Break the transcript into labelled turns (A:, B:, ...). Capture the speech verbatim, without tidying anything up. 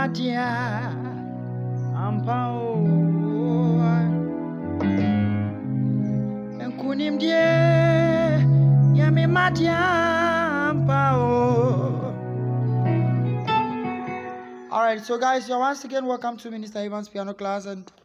A: madia ampao enkunim die yami madia ampao. All right, so guys, so once again, welcome to Minister Evans Piano Class, and